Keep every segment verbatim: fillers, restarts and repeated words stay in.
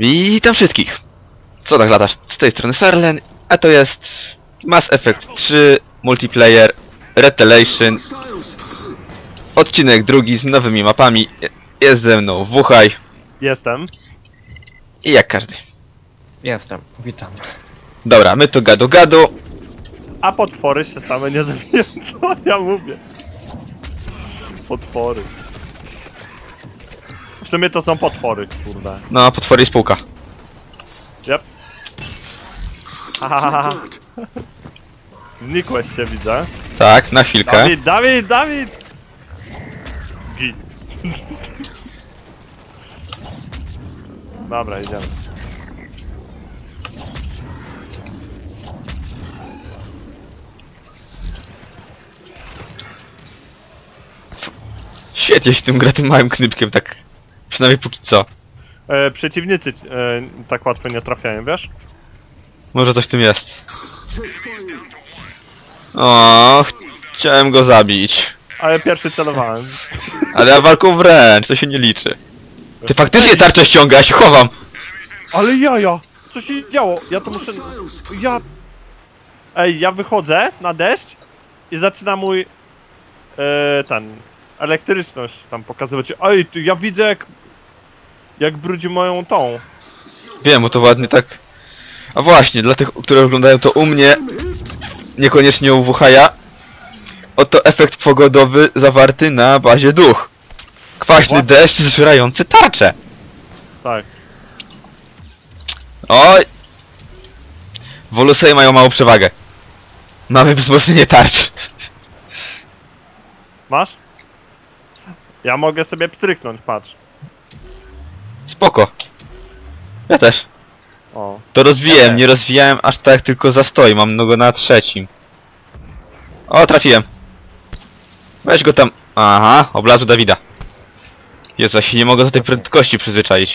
Witam wszystkich! Co tak latasz? Z tej strony Sarlen, a to jest Mass Effect trzy Multiplayer Retaliation. Odcinek drugi z nowymi mapami. Jest ze mną Wuchaj. Jestem. I jak każdy. Jestem, witam. Dobra, my tu gadu gadu. A potwory się same nie zabiją, co ja mówię? Potwory. W sumie to są potwory, kurde. No, potwory i spółka. Yep. Hahaha. Znikłeś się, widzę. Tak, na chwilkę. Dawid, Dawid, Dawid! Git. Dobra, idziemy. Świetnie się tym gra tym małym knypkiem, tak. Przynajmniej póki co. E, przeciwnicy e, tak łatwo nie trafiają, wiesz? Może coś w tym jest. O, chciałem go zabić. Ale pierwszy celowałem. Ale ja walką wręcz, to się nie liczy. Ty faktycznie tarczę ściąga, ja się chowam. Ale jaja! Co się działo? Ja to muszę... Ja... Ej, ja wychodzę na deszcz i zaczyna mój... E, ten... Elektryczność tam pokazywać. Ej, tu ja widzę jak... Jak brudzi moją tą. Wiem, bo to ładnie tak... A właśnie, dla tych, które oglądają to u mnie, niekoniecznie u Wuchaja, oto efekt pogodowy zawarty na bazie duch. Kwaśny What? deszcz zżyrający tarczę. Tak. Oj! Wolusei mają małą przewagę. Mamy wzmocnienie tarcz. Masz? Ja mogę sobie pstryknąć, patrz. Spoko. Ja też. O. To rozwijałem, Nie. nie rozwijałem aż tak, tylko zastoi, mam go na trzecim. O, trafiłem. Weź go tam. Aha, obrazu Dawida. Jezu, ja się nie mogę do tej prędkości przyzwyczaić.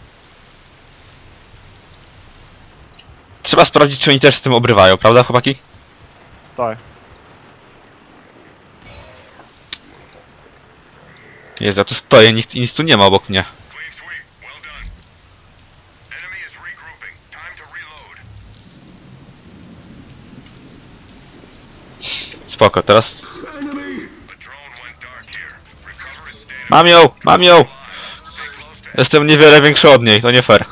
Trzeba sprawdzić, czy oni też z tym obrywają, prawda, chłopaki? Tak. Jezu, ja tu stoję, nic, nic tu nie ma obok mnie. Spoko, teraz... Mam ją! Mam ją! Jestem niewiele większy od niej, to nie fair.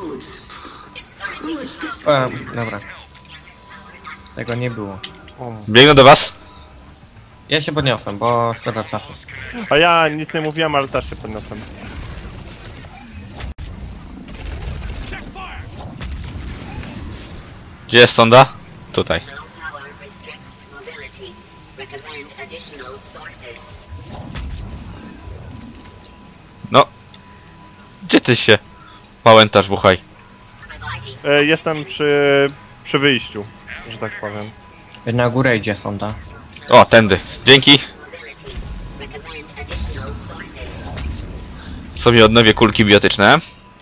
E, dobra. Tego nie było. O. Biegnę do was. Ja się podniosłem, bo szkoda czasu. A ja nic nie mówiłem, ale też się podniosłem. Gdzie jest sonda? Tutaj. No. Gdzie ty się pałętasz, Wuchaj? E, jestem przy... przy wyjściu, że tak powiem. Na górę idzie sonda. O, tędy. Dzięki. Sobie odnowię kulki biotyczne.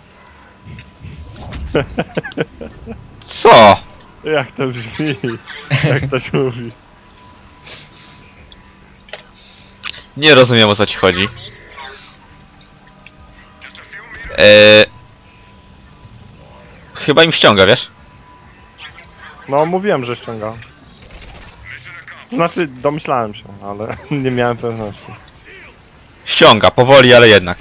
Co? Jak to brzmi? Jak to się mówi? Nie rozumiem, o co ci chodzi. Eee... Chyba im ściąga, wiesz? No, mówiłem, że ściąga. Znaczy, domyślałem się, ale nie miałem pewności. Ściąga, powoli, ale jednak.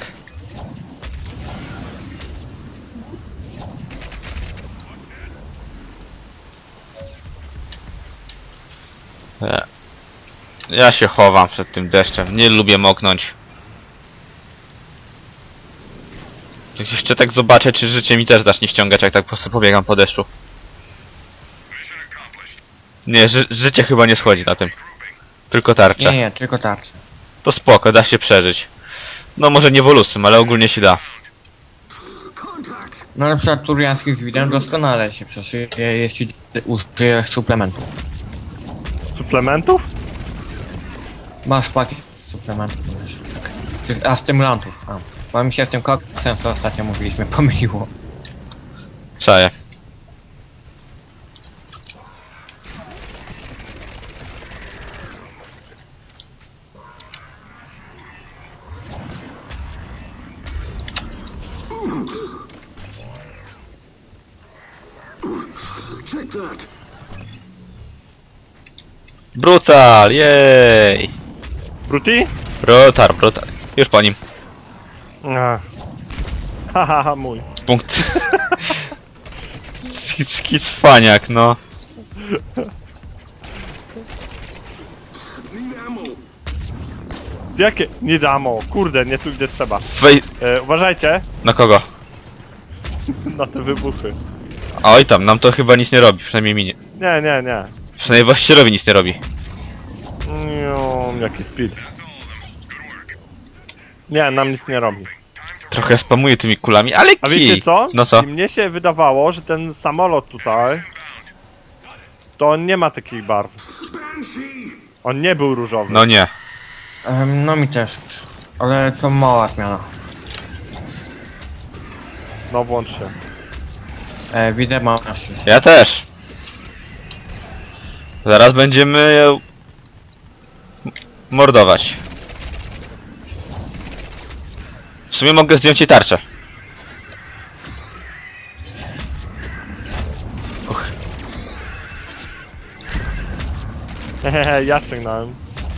Eee. Ja się chowam przed tym deszczem, nie lubię moknąć. Tak jeszcze tak zobaczę, czy życie mi też zacznie ściągać, jak tak po prostu pobiegam po deszczu. Nie, ży życie chyba nie schodzi na tym. Tylko tarcza. Nie, nie, tylko tarczę. To spoko, da się przeżyć. No może nie wolusem, ale ogólnie się da. No na przykład turiańskich widem doskonale się przeżyje, jeśli użyjesz suplementów. Suplementów? Masz pakiet suplementów, wiesz, tak. Tych- A stymulantów, a. Bo mi się z tym koksem, co ostatnio mówiliśmy, pomyliło. Czaję. Brutal, jej! Bruti? Brutal, brutal. Już po nim. Ach. Haha, mój. Punkt. Skicwaniak, no. Jakie? Nie damo. Kurde, nie tu gdzie trzeba. Wej... E, uważajcie Na kogo? na te wybuchy. Oj tam, nam to chyba nic nie robi, przynajmniej mi nie. Nie, nie, nie. Przynajmniej właścicielowi nic nie robi. Niu, jaki speed. Nie, nam nic nie robi. Trochę spamuje tymi kulami, ale A kij. wiecie co? No co? I mnie się wydawało, że ten samolot tutaj to on nie ma takich barw. On nie był różowy. No nie. Em, no mi też. Ale to mała zmiana. No włącz się. E, widzę masz. Ja też. Zaraz będziemy ją mordować. W sumie mogę zdjąć jej tarczę. Uch. Hehehe, ja ściągnąłem.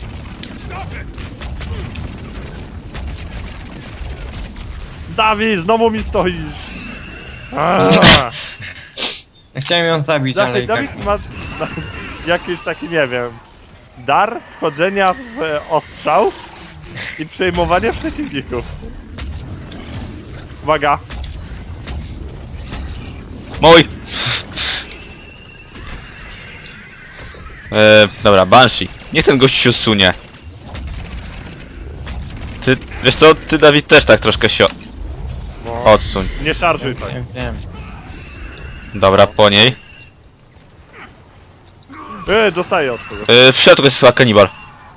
Dawid, znowu mi stoisz! Aaaa! Chciałem ją zabić, ale i Dawid, tak... Dawid ma, ma jakiś taki, nie wiem, dar wchodzenia w e, ostrzał i przejmowania przeciwników. Uwaga! Mój! Eee, dobra, Banshee. Niech ten gość się usunie. Ty, wiesz co, ty Dawid też tak troszkę się No, odsuń. nie szarżuj tak. Wiem, wiem. Dobra, po niej. Yy, dostaję od tego. Eee, w środku jest chyba kanibal.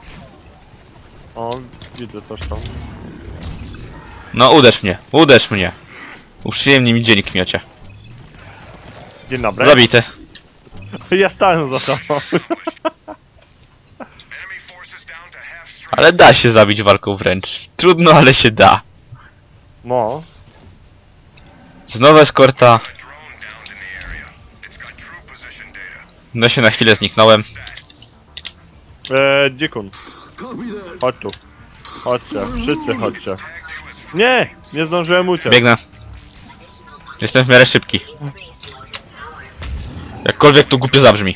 O, widzę coś tam. No uderz mnie, uderz mnie. Uprzyjemnij mi dzień, kmiocie. Dzień dobry. Zabity. Ja stałem za tobą. Ale da się zabić walką wręcz. Trudno, ale się da. No. Znowu eskorta. No się na chwilę zniknąłem. Eee, dzikun. Chodź tu. Chodźcie, wszyscy chodźcie. Nie! Nie zdążyłem uciec. Biegnę. Jestem w miarę szybki. Jakkolwiek to głupio zabrzmi.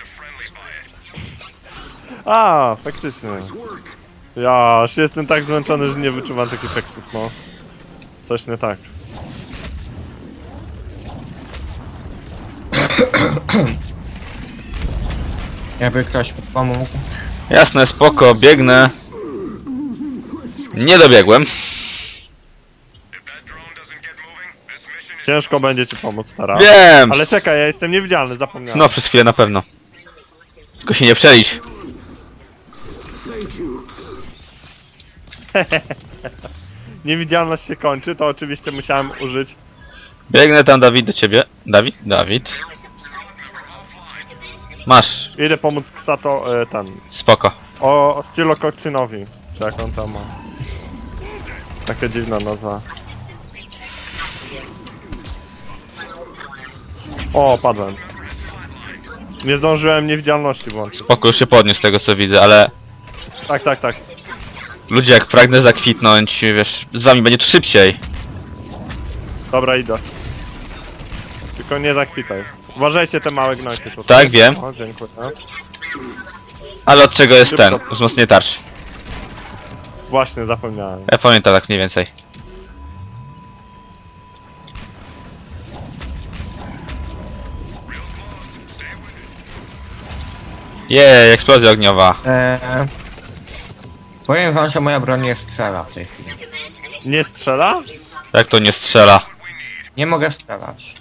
A, faktycznie. Ja aż jestem tak zmęczony, że nie wyczuwam takich tekstów, no. Coś nie tak. Jakby ktoś pomógł. Jasne, spoko, biegnę. Nie dobiegłem. Ciężko będzie ci pomóc teraz. Wiem! Ale czekaj, ja jestem niewidzialny, zapomniałem. No, przez chwilę na pewno. Tylko się nie przelicz. Niewidzialność się kończy, to oczywiście musiałem użyć. Biegnę tam, Dawid, do ciebie. Dawid? Dawid. Masz. Idę pomóc Ksato, e, ten. Spoko. O, Stylokokcynowi. Czy jak on tam ma. Taka dziwna nazwa. O, padłem. Nie zdążyłem niewidzialności włączyć. Spoko, już się podniósł z tego co widzę, ale... Tak, tak, tak. Ludzie, jak pragnę zakwitnąć, wiesz, z wami będzie to szybciej. Dobra, idę. Tylko nie zakwitaj. Uważajcie te małe gnojki tutaj. Tak, wiem. O, dziękuję. Ale od czego jest ten? Szybko. Wzmocnienie tarczy. Właśnie, zapomniałem. Ja pamiętam tak mniej więcej. Jej, eksplozja ogniowa. Eee, powiem wam, że moja broń nie strzela w tej chwili. Nie strzela? Jak to nie strzela? Nie mogę strzelać.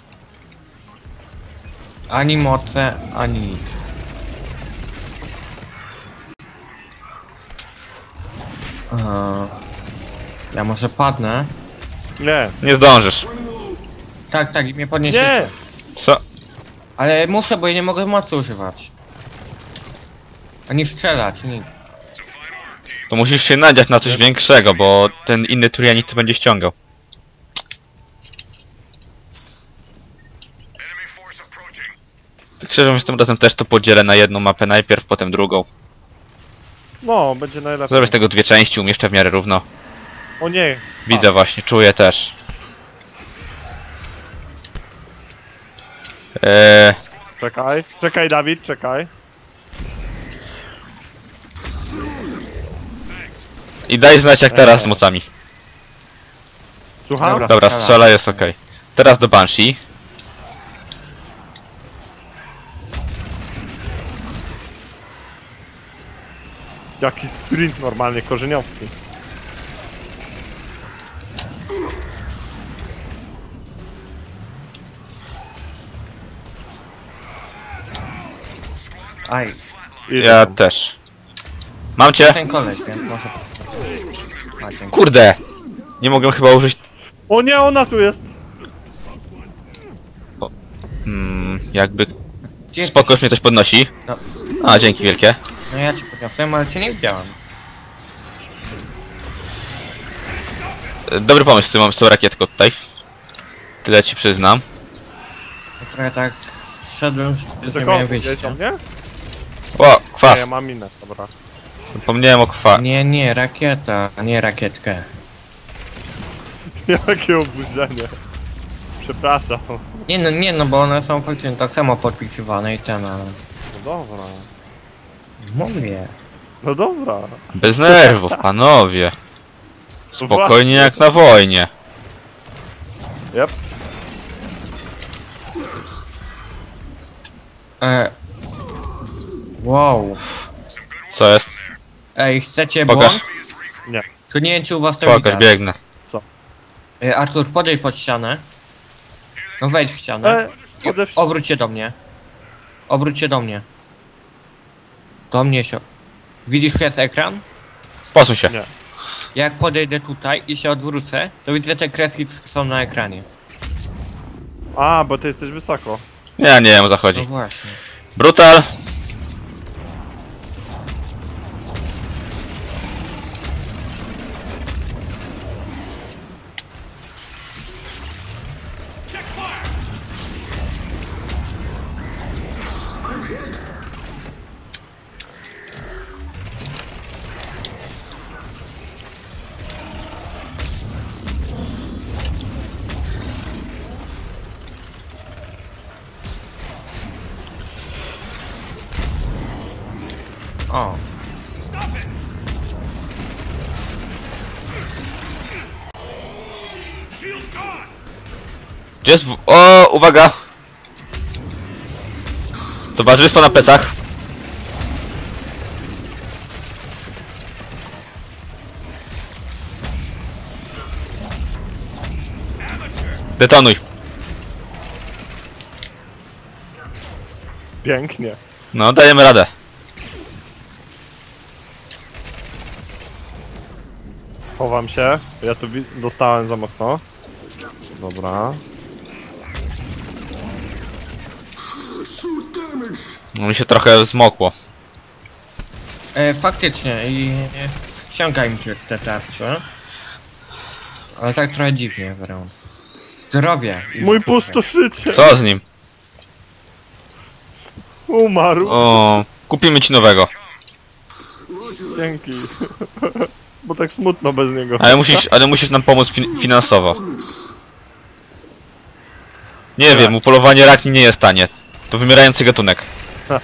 Ani moce, ani nic. Eee, ja może padnę? Nie. Nie zdążysz. Tak, tak, i mnie podniesie. Nie! Co? Ale muszę, bo ja nie mogę mocy używać. Ani strzelać, nic. To musisz się nadziać na coś większego, bo ten inny Turianit to będzie ściągał. Tak Szczerze mówiąc, tym razem też to podzielę na jedną mapę najpierw, potem drugą. No, będzie najlepiej. Zrobię z tego dwie części, umieszczę w miarę równo. O nie. Widzę właśnie, czuję też. Eee, Czekaj, czekaj Dawid, czekaj. I daj znać jak teraz z mocami. Słucham? Dobra. Dobra, strzela jest okej. Teraz do Banshee. Jaki sprint normalnie, korzeniowski. Aj, Idę Ja tam. też. Mam cię! ten koleś, więc może... A, dzięki. Kurde! Nie mogę chyba użyć... O nie, ona tu jest! Hmm, jakby... Gdzie Spoko, już mnie coś podnosi. No. A, dzięki wielkie. No ja cię podniosłem, ale cię nie widziałem. E, Dobry pomysł, ty mam z tą rakietką tutaj. Tyle ci przyznam. To trochę tak... Szedłem, że nie Tylko, miałem widziałeś wyjścia. o mnie? O, Nie, kwas! ja mam minę, dobra. Zapomniałem o kwa... Nie, nie, rakieta, a nie rakietkę. Jakie oburzenie. Przepraszam. Nie no, nie no, bo one są faktycznie tak samo podpisywane i ten, ale... No dobra. Mówię. No dobra. Bez nerwów, panowie. No Spokojnie właśnie. jak na wojnie. Yep. E... Wow. Co jest? Ej, chcecie Pokaż. błąd? Nie. To nie wiem czy u was to Pokaż, widać. biegnę. E, Artur, podejdź pod ścianę. No wejdź w ścianę. E, chodzę w... Obróć się do mnie. Obróć się do mnie. Do mnie się. Widzisz jest ekran? Posuń się. Nie. Jak podejdę tutaj i się odwrócę, to widzę te kreski, co są na ekranie. A, bo ty jesteś wysoko. Ja nie wiem o co No chodzi. właśnie. Brutal! O. Gdzie jest... w- O, uwaga! Towarzystwo na plecach. Detonuj. Pięknie. No, dajemy radę. Chowam się. Ja tu wi- dostałem za mocno. Dobra. No mi się trochę zmokło. E, faktycznie i e, ściągaj mi się te tarcze. Ale tak trochę dziwnie wręcz. Zdrowie. i Mój zdrowie. pustoszycie. Co z nim? Umarł. O, kupimy ci nowego. Dzięki. Bo tak smutno bez niego. Ale musisz, ale musisz nam pomóc fin finansowo. Nie wiem, upolowanie rakni nie jest tanie. To wymierający gatunek. Ha.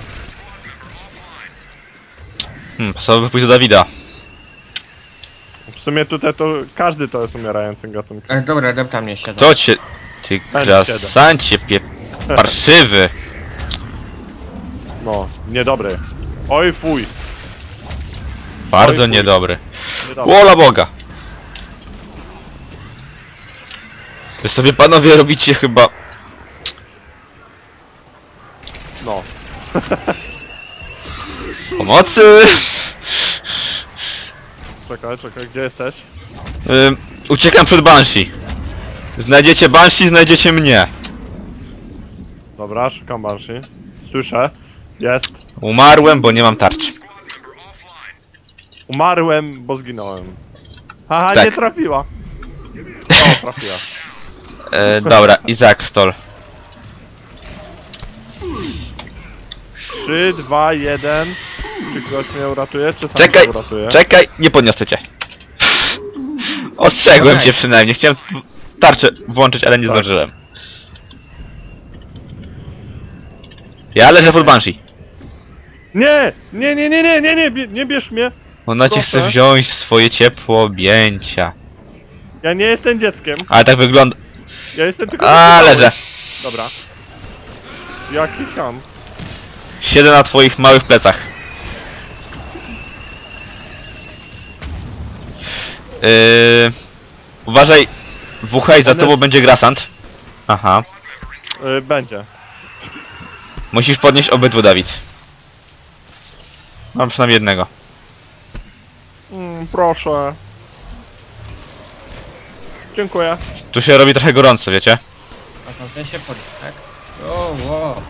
Hmm, pasowy pójść do Dawida. W sumie tutaj to każdy to jest umierający gatunek. E, dobra, depta mnie siada. To cię... Ty krasancie pie... parszywy. No, niedobry. Oj fuj. Bardzo Oj, chuj. niedobry. Niedobry. Wola Boga! Wy sobie panowie robicie chyba... No. Pomocy! Czekaj, czekaj, gdzie jesteś? Ym, uciekam przed Banshee. Znajdziecie Banshee, znajdziecie mnie. Dobra, szukam Banshee. Słyszę. Jest. Umarłem, bo nie mam tarczy. Umarłem, bo zginąłem. Haha, Tak. nie trafiła. O, trafiła. E, dobra, Izak Stol. trzy, dwa, jeden. Czy ktoś mnie uratuje, czy sam Czekaj, się uratuje? czekaj, nie podniosę cię. Ostrzegłem Okej. cię przynajmniej, chciałem tu tarczę włączyć, ale nie Tak. zdążyłem. Ja leżę pod Banshee. Nie! Nie, nie, nie, nie, nie, nie, bie- nie bierz mnie! Ona cię Proszę. chce wziąć w swoje ciepło objęcia. Ja nie jestem dzieckiem. Ale tak wygląda... Ja jestem tylko... A taki mały. leżę. Dobra. Jaki ham. Siedzę na twoich małych plecach. Yy... Uważaj, wuchaj, za One- tobą będzie grasant. Aha. Y, będzie. Musisz podnieść obydwu, Dawid. Mam przynajmniej jednego. Mm, proszę. Dziękuję. Tu się robi trochę gorąco, wiecie? A to ten się podnieść, tak? O, wow.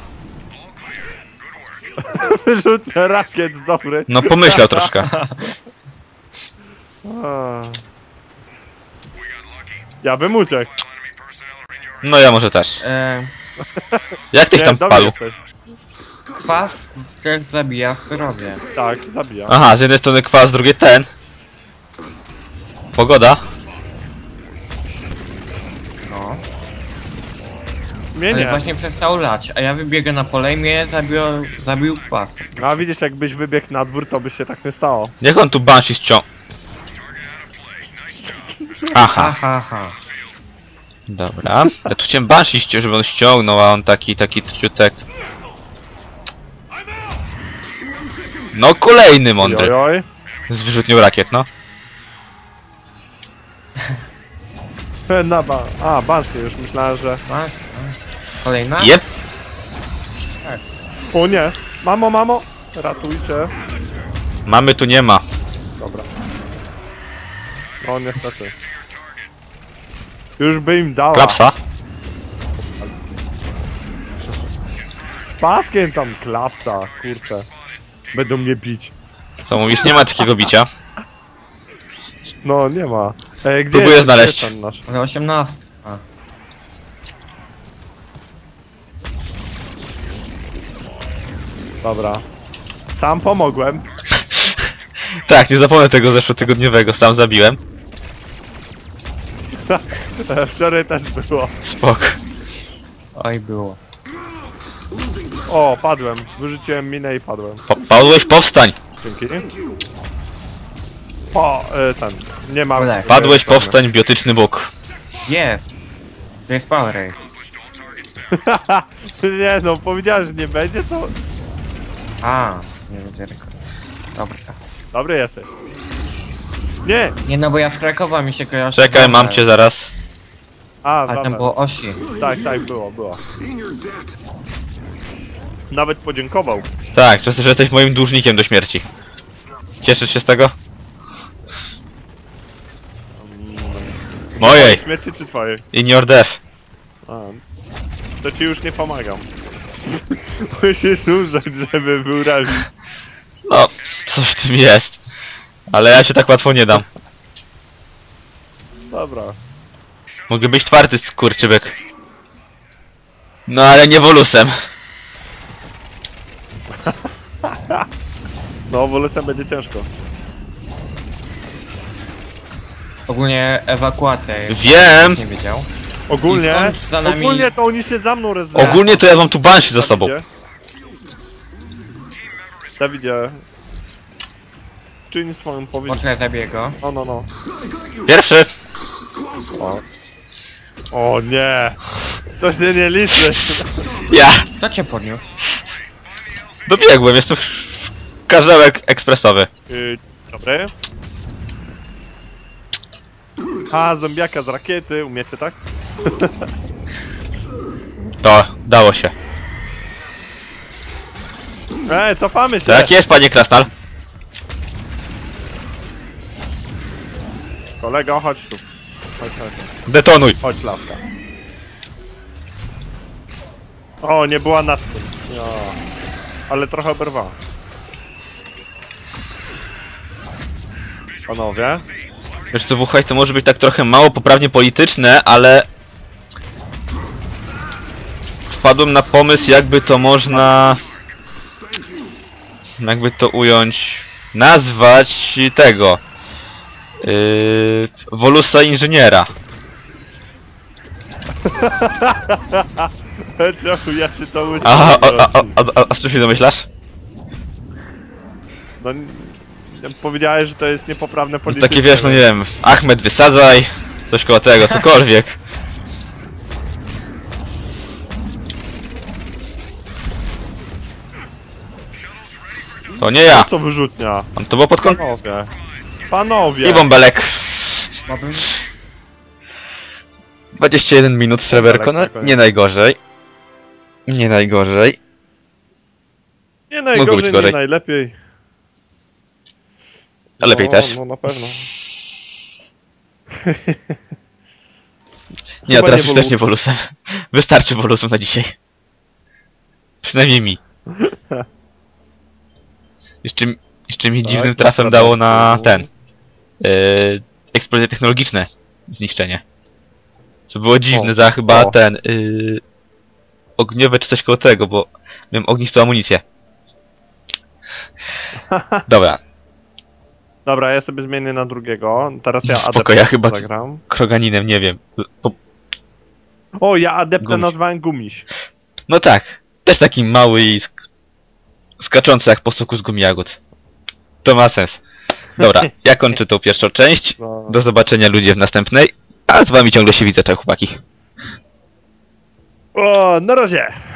Wyrzutny rakiet, dobry. No pomyślał troszkę. A. Ja bym uciekł. No ja może też. E, Jak tyś Nie, tam dobry wpadł? jesteś. kwas też zabija zdrowie. Tak, zabija. Aha, z jednej strony kwas, z drugiej ten. Pogoda. No. Mnie Ale nie. właśnie przestał lać, a ja wybiegę na pole i mnie zabił, zabił kwas. A widzisz, jakbyś wybiegł na dwór, to by się tak nie stało. Niech on tu Banshee ściąg... Aha, Ha, ha, ha. dobra. Ja tu chciałem Banshee ściągnąć, żeby on ściągnął, a on taki, taki trciutek. No kolejny mądry. Ojoj. Z wyrzutnią rakiet, no. Na ba... A, Banshee, już myślałem, że... Masz? Kolejna? Jep. O nie! Mamo, mamo! Ratujcie. Mamy tu nie ma. Dobra. O, niestety. Już by im dała. Klapsa. Z paskiem tam klapsa, kurczę. Będą mnie bić. Co mówisz? Nie ma takiego bicia. No, nie ma. E, gdzie Próbuję jest, znaleźć. Gdzie jest ten nasz? Ale osiemnaście. A. Dobra. Sam pomogłem. Tak, nie zapomnę tego zeszłotygodniowego, sam zabiłem. E, Wczoraj też było. Spoko. Oj, było. O, padłem. Wyrzuciłem minę i padłem. Po padłeś, powstań! Dzięki. O, e, ten. Nie ma... Olek. Padłeś, e, powstań, biotyczny Bóg. Jest! To jest Power Ray. Nie no, powiedziałem, że nie będzie, to... A, nie będzie rekord. Dobra. Dobry jesteś. Nie! Nie no, bo ja z Krakowa mi się kojarzy. Czekaj, mam Wawer. cię zaraz. A, Ale tam dobra. było osi. Tak, tak, było, było. Nawet podziękował. Tak, że, że jesteś moim dłużnikiem do śmierci. Cieszysz się z tego? Mojej! Śmierci czy twojej? In your death. A, to ci już nie pomagam. Musisz umrzeć, żeby był remis. No, coś w tym jest. Ale ja się tak łatwo nie dam. Dobra. Mogę być twardy, skurczybyk. No ale nie wolusem. No, wolusem będzie ciężko. Ogólnie ewakuacja jest. Wiem! Nie wiedział. Ogólnie, I stąd za nami- ogólnie to oni się za mną rezerwują. Ogólnie to ja mam tu Banshee za sobą. Dawidzie. Czyń swoją powinność. Poczekaj, zabiję go. No, no, no. Pierwszy! O. O nie! To się nie liczy. Ja! Kto cię podniósł? Dobiegłem, jestem karzełek ekspresowy. Yy, dobry. A, zombiaka z rakiety, umiecie tak? To, dało się. Ej, cofamy się! Tak jest, panie Krasnal. Kolego, chodź tu. Chodź, chodź. Detonuj. Chodź, laska. O, nie była nad tym. Ja. Ale trochę oberwała. Panowie. Wiesz co, wuchaj, to może być tak trochę mało poprawnie polityczne, ale... Wpadłem na pomysł, jakby to można... jakby to ująć, nazwać tego yy, Wolusa inżyniera. Czemu ja się to muszę... A, a, a, a, a, a z czym się domyślasz? No, n- powiedziałeś, że to jest niepoprawne No, politycznie. takie wiesz, no nie więc- wiem, Ahmed wysadzaj, coś koło tego, cokolwiek. To nie ja, Co wyrzutnia? on to było pod kątem. Panowie. Panowie. I bąbelek. Mogę... dwadzieścia jeden minut sreberko, no Bąbelek, nie najgorzej. Nie najgorzej. Nie Mogło najgorzej, być nie gorzej. najlepiej. A lepiej no, też. No na pewno. Nie, a Chyba teraz nie już też nie Wolusem. Wolusem. Wystarczy Wolusem na dzisiaj. Przynajmniej mi. Jeszcze, jeszcze mi Tak, dziwnym masz trafem rację. dało na ten. Yy, eksplozje technologiczne zniszczenie. Co było dziwne O, za chyba o. ten. Yy, ogniowe czy coś koło tego, bo miałem ognistą amunicję. Dobra, Dobra, ja sobie zmienię na drugiego. Teraz ja Spoko, adeptem ja chyba- zagram. kroganinem, nie wiem. Po, O, ja adeptem Gumiś. nazwałem Gumiś. no tak, też taki mały i sk skaczący jak po soku z gumi jagód. To ma sens. Dobra, ja kończę tą pierwszą część. No. Do zobaczenia ludzie w następnej. A z wami ciągle się widzę, tak chłopaki. O, na razie!